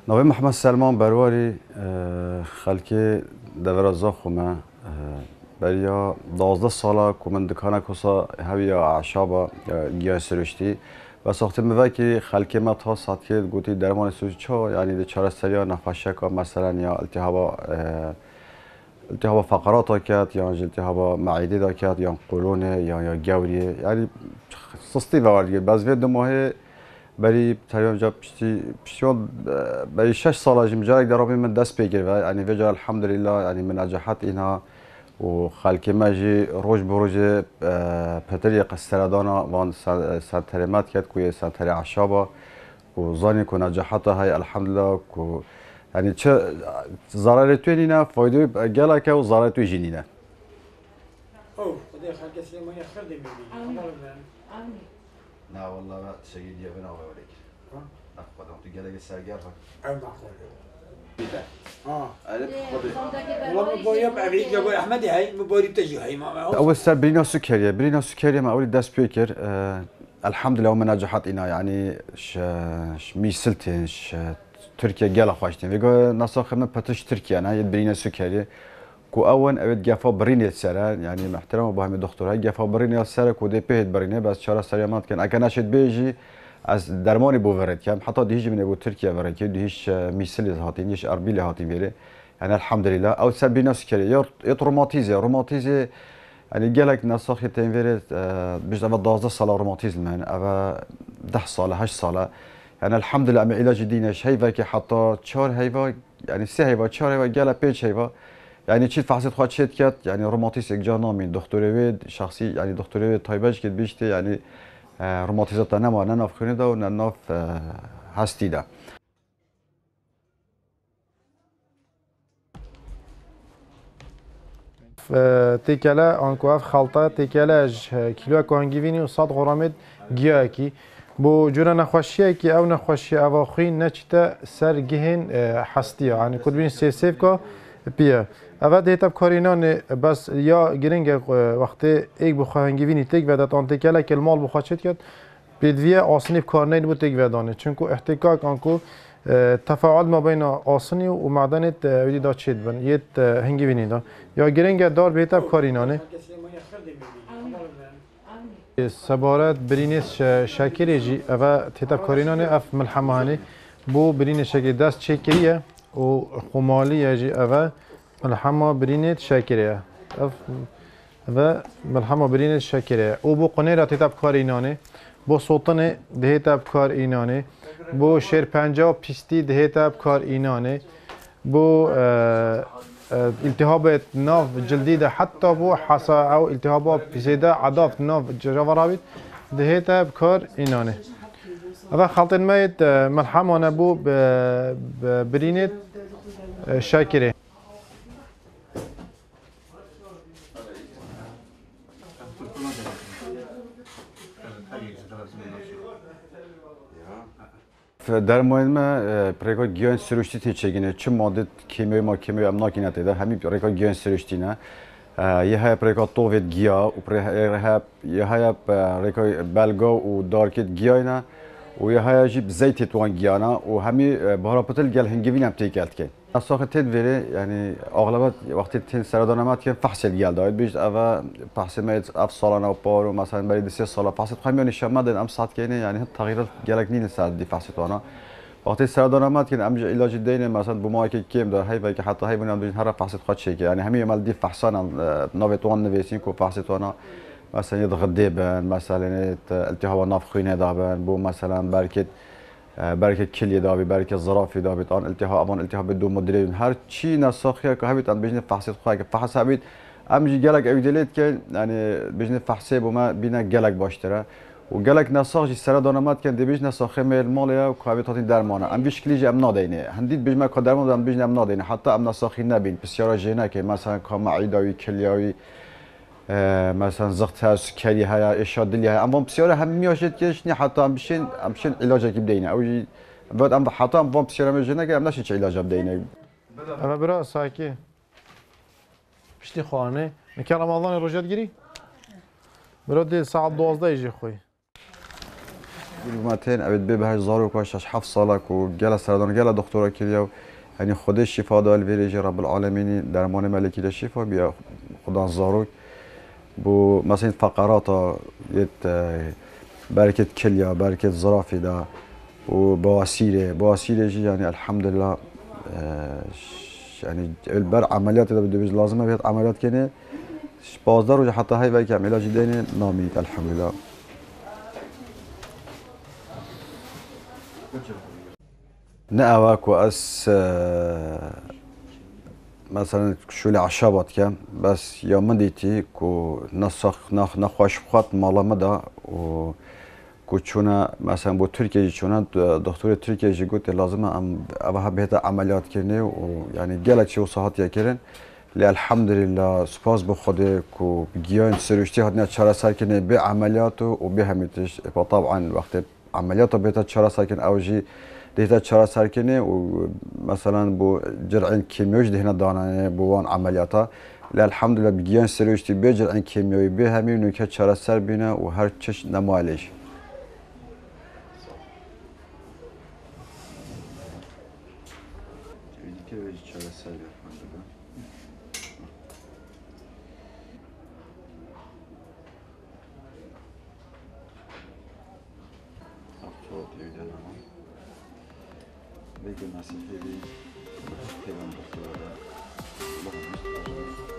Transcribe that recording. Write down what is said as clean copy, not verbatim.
نوی محمد سلمان برواری خلکی دور زاخومه بریا 12 ساله که من دکانه کسا هوی اعشابا گیاه سرشتی و ساخته موقع که خلکی ما تا ساعت که گوتی درمان سوچ چا یعنی ده چهار سریا نخوشه که مثلا یا التهاب فقرات داکت یا التهاب معده داکت یا قولون یا گوریه یعنی سستی واردی باز وید ماه بری تقریبا جا پشتیان بری 6 سال جمجرک درابی من دست بگیر و یعنی وجه الحمدلله یعنی من نجاحت اینها و خلق ماجی روز بروز پتری قستردانا وان سنترمات کرد کوی سنتر عشابا و زانی که نجاحتها های الحمدلله که یعنی چه ضرر توی نینا فایده گله که و ضرر توی جنینه. اوه خدای خلق سلیمان خرد میبینی. نه والله ما شقید یا بنا ولیک. خودم تو گله سرگر ها. والله بايا بعيد جابوا احمد هاي مباري تجي هاي ما اول سر برينا سكريا ما اول داس بيكر الحمد لله ومن نجحت انا يعني ميسلتين تركيا جالا خواشتين ويقول نساخ من بتش تركيا انا برينا سكريا كو اول اوت جافا برينا سرا يعني محترم بهم الدكتور هاي جافا برينا سرا كو دي بيت برينا بس شهر سريامات كان اكناشت بيجي از درمانی بورد کم حتی دیج من ابو ترکیه ورد که دیش میسل هاتین دیش اربیل هاتین بیره یعنی الحمدلله او سر بیناس کردی یا روماتیزه یعنی گلک نساخی تنویره بیش از 12 سال روماتیزم من او 10 سال 8 سال یعنی الحمدلله ام علاج دینش هیوا که حتی 4 هیوا یعنی 3 هیوا 4 هیوا گله 5 هیوا یعنی چی فحصت خواهد شد کرد یعنی روماتیز یک جانامین دکتر شخصی یعنی دکتر تایبش که بیشتر یعنی روماتیزات نما نه ناف خونی دا و نه ناف هستی دا. تیکله آنکواف خالطه تیکله اج کیلو کانگیوینی و 100 گرم گیاه کی بو جور نخوشیه کی او نخوشی اواخی نچته سر گهن هستیه یعنی کد بین سیف کا بیه اول دیتاب کارینان بس یا گرینگ وقتی ایک بخواهنگیوینی تیک ودات آن تیکله که المال بخواهد کرد بدویه آسنی کار نید بود تیک ودانه چونکو احتکاک آنکو تفاعل ما بین آسنی و معدنت ویدی دا چید بن یت هنگیوینی دا یا گرینگ دار بیتاب کارینانه سبارت برینیس شاکری جی اوا تیتاب کارینانه اف ملحمهانی بو برین شاکی دست چکریه و خمالی جی اوا ملحمه برینیت شاکریه اف و ملحمه برینیت شاکریه او بو قنیره تیتاب کارینانه بو سلطنه دهیتاب کار اینانه بو شیر پنجا پیستی دهیتاب کار اینانه بو التهاب ناف جلدی ده حتی بو حسا او التهاب پیسیده عضاف ناف جوارابید دهیتاب کار اینانه اول خلطن ماید ملحمانه بو برینیت شاکره در مورد ما پریکا گیان سرشتی تیچگینه چه ماده کیمیایی ام ناکینه تیده همین پریکا گیان سرشتی نه یه های پریکا تووید گیا و یه های پریکا بلگا و دارکت گیای نه و یه های جیب زیت توان گیانا و همی بهارپتل گل هنگوین هم تیکلت که اساق تید وره یعنی اغلبت وقتی تین سردانمات که فحصل گل داید بیشت اول فحص میت اف سالانه و پارو مثلا برای 3 سال فحص خواهیم نشان مدن ام ساعت که یعنی تغییرات گلک نین ساعت دی فحص تونا وقتی سردانمات که ام علاج دینه مثلا بمایی که کم داره هی که حتی هی بنام دین هر فحص خواهد شی یعنی همین عمل دی فحصان نویتوان نویسین کو فحص تونا مثلا يتغذى بن مثلا التهاب نافخينه دابن بو مثلا بركه كليه دابي بركه زرافي دابي طبعا التهاب دو مدري هر چی نساخيه که هبيت ان بجن فحص خواه که فحص هبيت امجي گلك ايدليت که يعني بجن فحصه بما بينا گلك باشتره و گلك نساخ سردانمات كان دي بجن نساخه ميل ماليا و هبيت هاتين درمانه ام بيش كليج ام نادينه هنديت بجما که درمان ام بجن ام نادينه حتى ام نساخي نبين بسياره جينه که مثلا كمعيداوي كلياوي مثلا زخت هست کلی های اشاد دلی های اما بسیار هم میاشد کهش نه حتی هم بشین علاج کی بدینه اوجی بعد ام حتی هم بسیار میجنه که هم نشه چه علاج بدینه اما برا ساکی پشتی خانه نکه رمضان روزت گیری برا دی ساعت 12 یجی خوی متين أبد ببه زارو كاشش 7 سالك وجلا سردان جلا دكتورا كليا يعني خود الشفاء دال ویریج رب العالمین درمان ملکی الشفاء بیا خدا زارو بو مثلا فقرات یت برکت کلیا برکت ظرافی دا و بواسیره يعني الحمد لله يعني البر عمليات اذا بده لازمه بيت عمليات كني بازدار حتى هاي بقى علاج ديني ناميت الحمد لله نأواك وأس مثلا شو عشابات كم بس يوم ما ديتي كو نسخ نخواش بخات مالا مدا و كوچونا مثلا بو تركيا چونا دكتور تركيا جي قلت لازم ابها بهتا عمليات كرني ويعني جالك شو صحات يكرن لي الحمد لله سپاس به خدا كو جيان سرشتي هدنا چرا سر كني به عملياته وبهمتش طبعا وقت عملياته بهتا چرا سر كن اوجي دهتا چرا سر كني ومثلا بو جرعين كيميوج دهنا دانه بوان عملياته لا الحمد لله بجيان سرشتي بجرعين كيميوي بهمي نوكا چرا سر بينه وهر چش نمالش Belki nasip edeyim. Peygamber